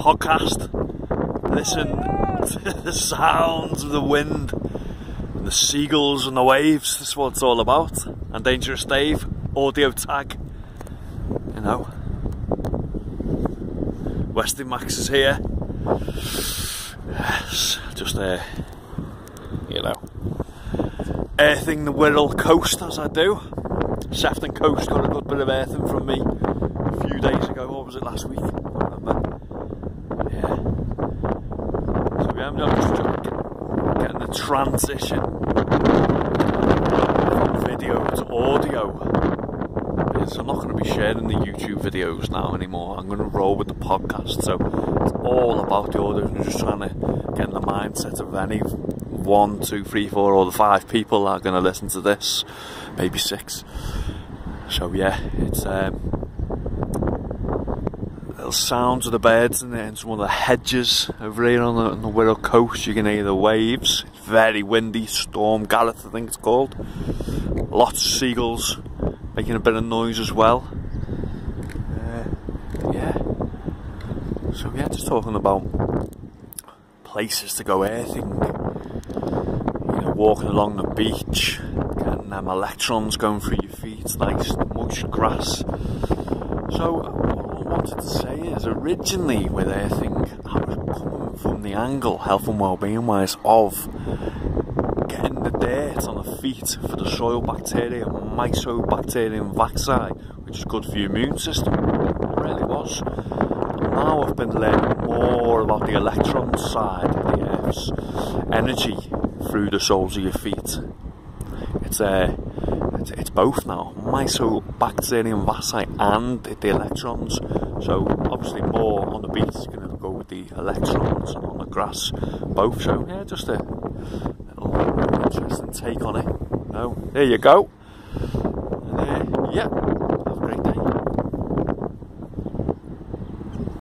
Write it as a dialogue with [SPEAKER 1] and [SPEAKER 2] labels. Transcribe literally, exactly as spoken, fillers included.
[SPEAKER 1] podcast. Listen to the sounds of the wind and the seagulls and the waves. This is what it's all about. And Dangerous Dave, audio tag. You know, Westin Max is here. Yes, just uh, you know, earthing the Wirral coast as I do. Sefton Coast got a good bit of earthing from me a few days ago. What was it, last week? I can't remember. Yeah. So yeah, I'm just getting the transition from video to audio. Because I'm not going to be sharing the YouTube videos now anymore. I'm going to roll with the podcast. So it's all about the audio. I'm just trying to get in the mindset of any one, two, three, four, or the five people that are going to listen to this. Maybe six. So yeah, it's um, little sounds of the birds in there and some of the hedges over here on the, on the Wirral coast. You can hear the waves. It's very windy. Storm Gareth, I think it's called. Lots of seagulls making a bit of noise as well. Uh, yeah. So yeah, just talking about places to go earthing. You know, walking along the beach. And them electrons going through your feet, nice mush grass. So what I wanted to say is, originally with earthing, I was coming from the angle, health and well-being wise, of getting the dirt on the feet for the soil bacteria, Mycobacterium vacci, which is good for your immune system. It really was. And now I've been learning more about the electron side of the Earth's energy through the soles of your feet. It's, uh, it's, it's both now, Mycobacterium vacci and the electrons. So obviously more on the beach is going to go with the electrons, and on the grass both. So yeah, just a little interesting take on it. So there you go.